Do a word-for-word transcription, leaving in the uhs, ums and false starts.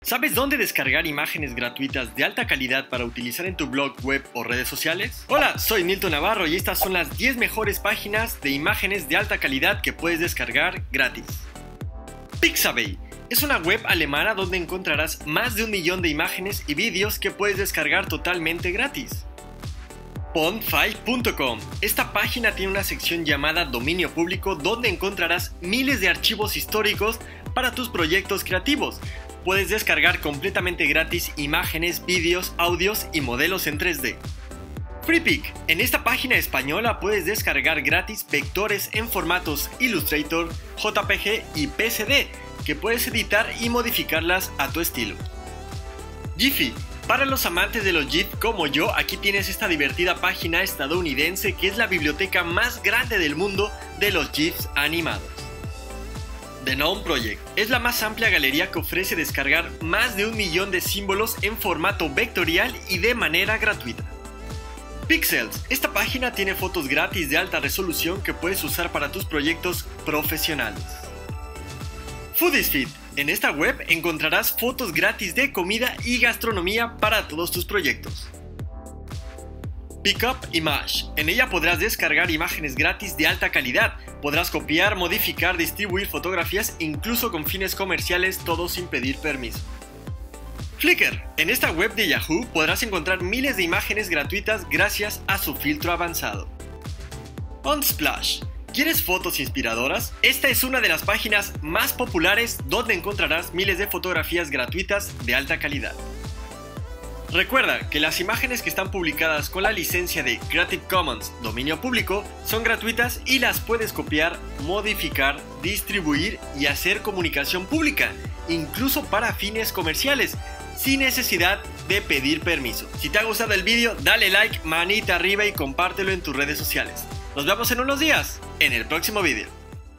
¿Sabes dónde descargar imágenes gratuitas de alta calidad para utilizar en tu blog, web o redes sociales? Hola, soy Nilton Navarro y estas son las diez mejores páginas de imágenes de alta calidad que puedes descargar gratis. Pixabay es una web alemana donde encontrarás más de un millón de imágenes y vídeos que puedes descargar totalmente gratis. Pondfile punto com. Esta página tiene una sección llamada Dominio Público donde encontrarás miles de archivos históricos para tus proyectos creativos. Puedes descargar completamente gratis imágenes, vídeos, audios y modelos en tres D. Freepik. En esta página española puedes descargar gratis vectores en formatos Illustrator, J P G y P S D que puedes editar y modificarlas a tu estilo. Giphy. Para los amantes de los GIF como yo, aquí tienes esta divertida página estadounidense que es la biblioteca más grande del mundo de los GIFs animados. The Gnome Project es la más amplia galería que ofrece descargar más de un millón de símbolos en formato vectorial y de manera gratuita. Pixels. Esta página tiene fotos gratis de alta resolución que puedes usar para tus proyectos profesionales. Foodiesfeed. En esta web encontrarás fotos gratis de comida y gastronomía para todos tus proyectos. Pickup Image. En ella podrás descargar imágenes gratis de alta calidad. Podrás copiar, modificar, distribuir fotografías incluso con fines comerciales, todo sin pedir permiso. Flickr. En esta web de Yahoo podrás encontrar miles de imágenes gratuitas gracias a su filtro avanzado. Unsplash. ¿Quieres fotos inspiradoras? Esta es una de las páginas más populares donde encontrarás miles de fotografías gratuitas de alta calidad. Recuerda que las imágenes que están publicadas con la licencia de Creative Commons Dominio Público son gratuitas y las puedes copiar, modificar, distribuir y hacer comunicación pública, incluso para fines comerciales, sin necesidad de pedir permiso. Si te ha gustado el vídeo, dale like, manita arriba y compártelo en tus redes sociales. Nos vemos en unos días, en el próximo vídeo.